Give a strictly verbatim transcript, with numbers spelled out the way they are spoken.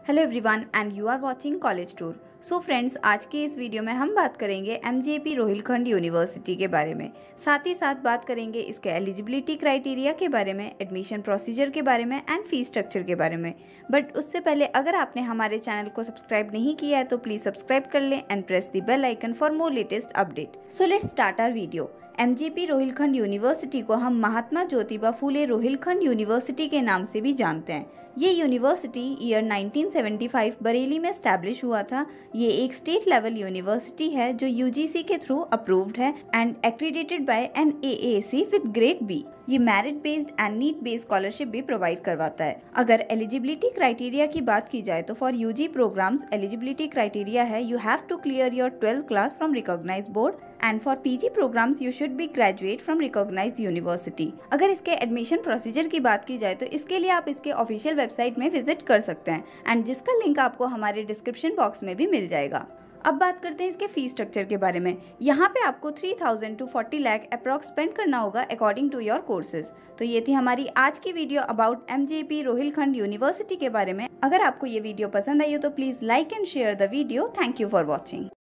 Hello everyone and you are watching college tour. So friends, आज की इस video में हम बात करेंगे एमजेपी रोहिलखंड यूनिवर्सिटी के बारे में। साथ ही साथ बात करेंगे इसके एलिजिबिलिटी क्राइटेरिया के बारे में, एडमिशन प्रोसीजर के बारे में एंड फीस स्ट्रक्चर के बारे में। बट उससे पहले अगर आपने हमारे चैनल को सब्सक्राइब नहीं किया है तो प्लीज सब्सक्राइब कर लें and press the bell icon for more latest update. So let's start our video. MJP Rohilkhand university को हम महात्मा ज्योतिबा फुले रोहिलखंड यूनिवर्सिटी के नाम से भी जानते हैं। ये university year nineteen seventy five Bareilly में एस्टैब्लिश हुआ था। ये एक स्टेट लेवल यूनिवर्सिटी है जो यूजीसी के थ्रू अप्रूव्ड है and accredited by N A A C with grade B. ये merit based and NEET based scholarship भी प्रोवाइड करवाता है। अगर एलिजिबिलिटी क्राइटेरिया की बात की जाए तो for UG programs eligibility criteria है you have to clear your twelfth class from recognised board and for PG programs you should be graduate from recognised university. अगर इसके एडमिशन प्रोसीजर की बात की जाए तो इसके लिए आप इसके ऑफिशियल वेबसाइट में विजिट कर सकते हैं एंड जिसका लिंक आपको हमारे डिस्क्रिप्शन बॉक्स में भी मिल जाएगा। अब बात करते हैं इसके फीस स्ट्रक्चर के बारे में। यहाँ पे आपको three thousand two forty lakh approx spend करना होगा अकॉर्डिंग टू योर कोर्सेज। तो ये थी हमारी आज की video about MJP Rohilkhand university के बारे में। अगर आपको ये वीडियो पसंद आई हो तो please like and share the video. Thank you for watching.